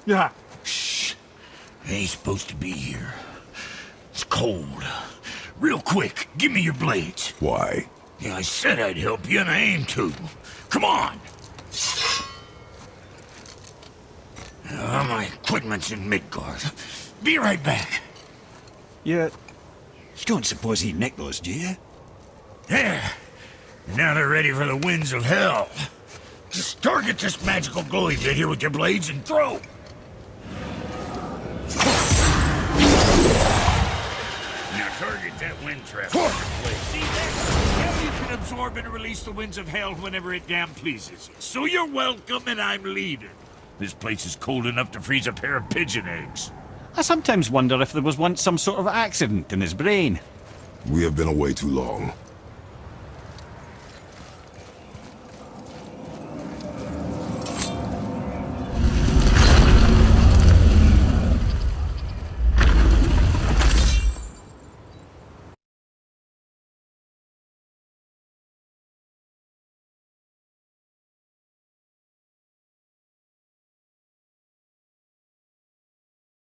Yeah. Shh. I ain't supposed to be here. It's cold. Real quick, give me your blades. Why? Yeah, I said I'd help you, and I aim to. Come on! My equipment's in Midgard. Be right back. You don't suppose he nicked those, do you? There. Now they're ready for the winds of hell. Just target this magical glowy bit here with your blades and throw. Now target that wind trap with your blade. See that? Now you can absorb and release the winds of hell whenever it damn pleases you. So you're welcome, and I'm leaving. This place is cold enough to freeze a pair of pigeon eggs. I sometimes wonder if there was once some sort of accident in his brain. We have been away too long.